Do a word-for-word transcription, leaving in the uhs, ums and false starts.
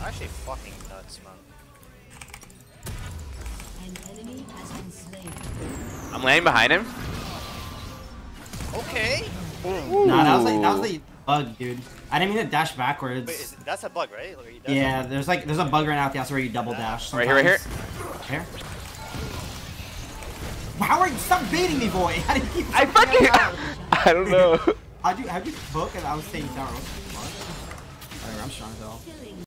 actually fucking nuts, man. An enemy has been slain. I'm laying behind him. Okay. Ooh. Nah, that was like that was like bug, dude. I didn't mean to dash backwards. Wait, is, that's a bug, right? Like, yeah, there's like there's a bug right now at the outside where you double dash. Right here, right here. Here. How are you? Stop baiting me, boy! How did you keep I fucking. I don't know. How'd you how'd you book and I was staying down? Whatever, I'm strong as hell.